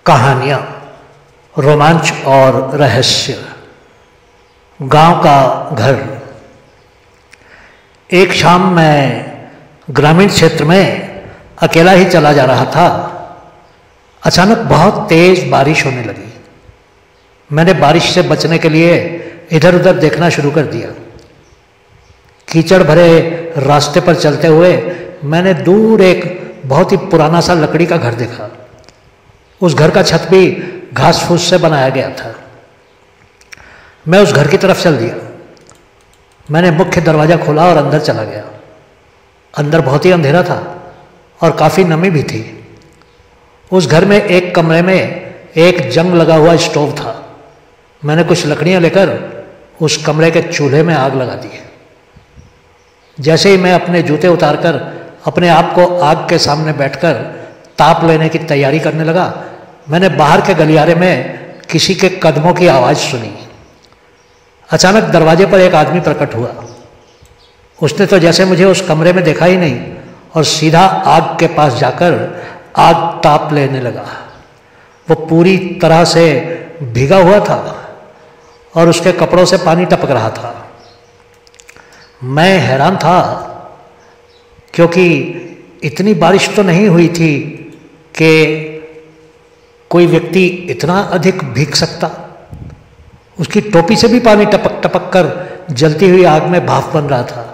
कहानियाँ, रोमांच और रहस्य। गांव का घर। एक शाम मैं ग्रामीण क्षेत्र में अकेला ही चला जा रहा था। अचानक बहुत तेज बारिश होने लगी। मैंने बारिश से बचने के लिए इधर उधर देखना शुरू कर दिया। कीचड़ भरे रास्ते पर चलते हुए मैंने दूर एक बहुत ही पुराना सा लकड़ी का घर देखा। उस घर का छत भी घास फूस से बनाया गया था। मैं उस घर की तरफ चल दिया। मैंने मुख्य दरवाज़ा खोला और अंदर चला गया। अंदर बहुत ही अंधेरा था और काफ़ी नमी भी थी। उस घर में एक कमरे में एक जंग लगा हुआ स्टोव था। मैंने कुछ लकड़ियाँ लेकर उस कमरे के चूल्हे में आग लगा दी। जैसे ही मैं अपने जूते उतारकर अपने आप को आग के सामने बैठकर ताप लेने की तैयारी करने लगा, मैंने बाहर के गलियारे में किसी के कदमों की आवाज़ सुनी। अचानक दरवाजे पर एक आदमी प्रकट हुआ। उसने तो जैसे मुझे उस कमरे में देखा ही नहीं और सीधा आग के पास जाकर आग ताप लेने लगा। वो पूरी तरह से भीगा हुआ था और उसके कपड़ों से पानी टपक रहा था। मैं हैरान था क्योंकि इतनी बारिश तो नहीं हुई थी कि कोई व्यक्ति इतना अधिक भीग सकता। उसकी टोपी से भी पानी टपक टपक कर जलती हुई आग में भाप बन रहा था।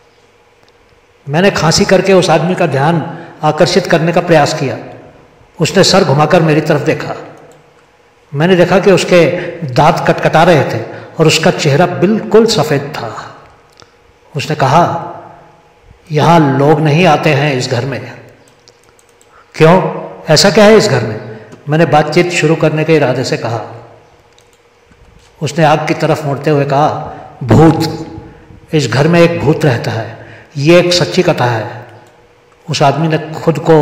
मैंने खांसी करके उस आदमी का ध्यान आकर्षित करने का प्रयास किया। उसने सर घुमाकर मेरी तरफ देखा। मैंने देखा कि उसके दांत कटकटा रहे थे और उसका चेहरा बिल्कुल सफ़ेद था। उसने कहा, यहाँ लोग नहीं आते हैं इस घर में। क्यों, ऐसा क्या है इस घर में? मैंने बातचीत शुरू करने के इरादे से कहा। उसने आग की तरफ मुड़ते हुए कहा, भूत। इस घर में एक भूत रहता है। ये एक सच्ची कथा है। उस आदमी ने खुद को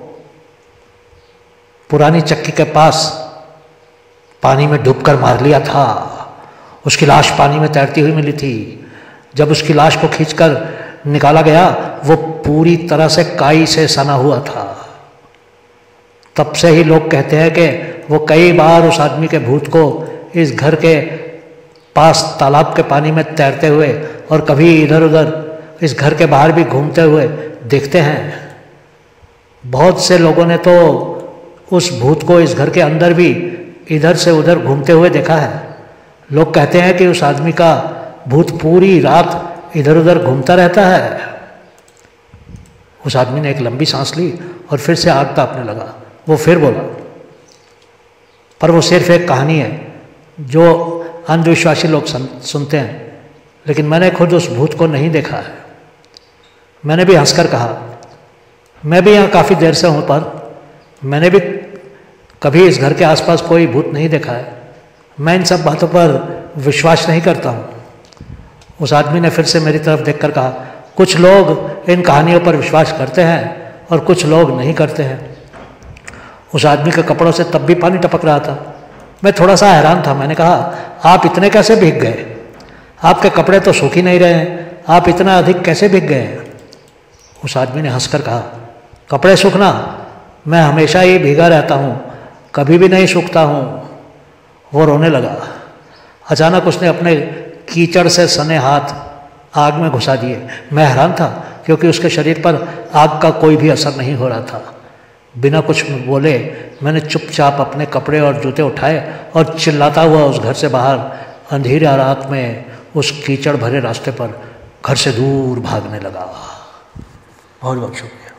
पुरानी चक्की के पास पानी में डूबकर मार लिया था। उसकी लाश पानी में तैरती हुई मिली थी। जब उसकी लाश को खींचकर निकाला गया, वो पूरी तरह से काई से सना हुआ था। तब से ही लोग कहते हैं कि वो कई बार उस आदमी के भूत को इस घर के पास तालाब के पानी में तैरते हुए और कभी इधर उधर इस घर के बाहर भी घूमते हुए देखते हैं। बहुत से लोगों ने तो उस भूत को इस घर के अंदर भी इधर से उधर घूमते हुए देखा है। लोग कहते हैं कि उस आदमी का भूत पूरी रात इधर उधर घूमता रहता है। उस आदमी ने एक लंबी सांस ली और फिर से आग तापने लगा। वो फिर बोला, पर वो सिर्फ एक कहानी है जो अंधविश्वासी लोग सुनते हैं, लेकिन मैंने खुद उस भूत को नहीं देखा है। मैंने भी हंसकर कहा, मैं भी यहाँ काफ़ी देर से हूँ, पर मैंने भी कभी इस घर के आसपास कोई भूत नहीं देखा है। मैं इन सब बातों पर विश्वास नहीं करता हूँ। उस आदमी ने फिर से मेरी तरफ देखकर कहा, कुछ लोग इन कहानियों पर विश्वास करते हैं और कुछ लोग नहीं करते हैं। उस आदमी के कपड़ों से तब भी पानी टपक रहा था। मैं थोड़ा सा हैरान था। मैंने कहा, आप इतने कैसे भीग गए? आपके कपड़े तो सूख ही नहीं रहे हैं। आप इतना अधिक कैसे भीग गए? उस आदमी ने हंसकर कहा, कपड़े सूखना, मैं हमेशा ही भीगा रहता हूँ, कभी भी नहीं सूखता हूँ। वो रोने लगा। अचानक उसने अपने कीचड़ से सने हाथ आग में घुसा दिए। मैं हैरान था क्योंकि उसके शरीर पर आग का कोई भी असर नहीं हो रहा था। बिना कुछ बोले मैंने चुपचाप अपने कपड़े और जूते उठाए और चिल्लाता हुआ उस घर से बाहर अंधेरी रात में उस कीचड़ भरे रास्ते पर घर से दूर भागने लगा। बहुत बहुत शुक्रिया।